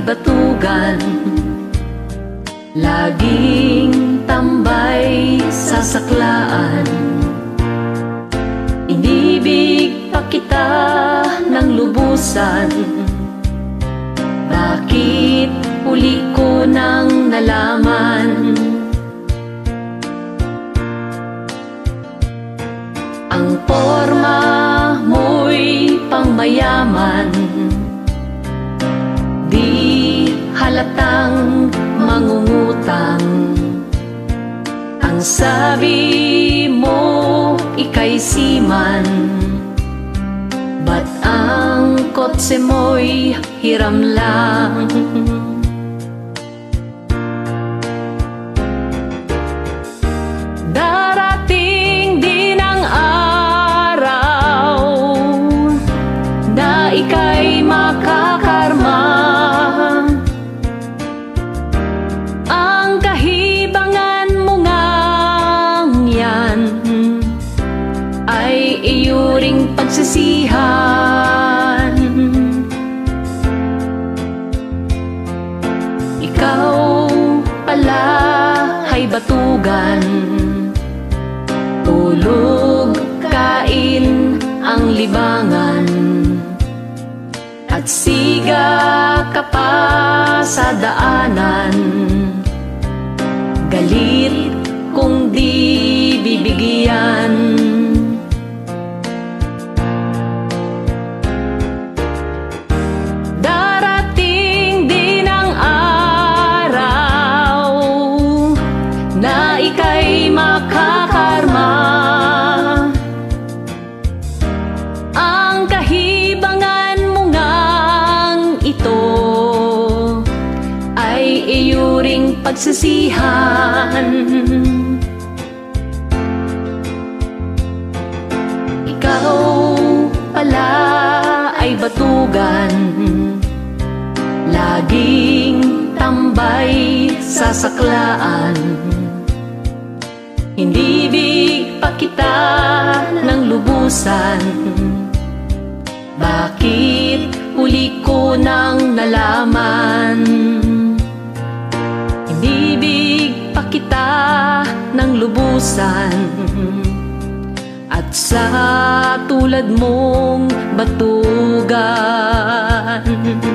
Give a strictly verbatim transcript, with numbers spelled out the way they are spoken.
batugan, laging tambay sa saklaan. Inibig pa kita ng lubusan, bakit huli ko nang nalaman? Ang porma mo'y pangmayaman, di halatang mangungutang. Ang sabi mo, ika'y siman, ba't ang kotse mo'y hiram lang? Darating din ang araw na ika'y makakarma. Ang kahibangan mo ngang yan ay iyuring pagsisihan. Ikaw pala ay batugan, tulog, kain ang libangan, at siga ka pa sa daanan. Galit kung di bibigyan. Darating din ang araw na ika'y makakarma. Ang kahibangan mo ngang ito ay iyuring pagsisihan. Ikaw pala ay batugan, laging tambay sa saklaan. Inibig pa kita ng lubusan, bakit huli ko nang nalaman? Inibig pa kita ng lubusan, at sa tulad mong batugan.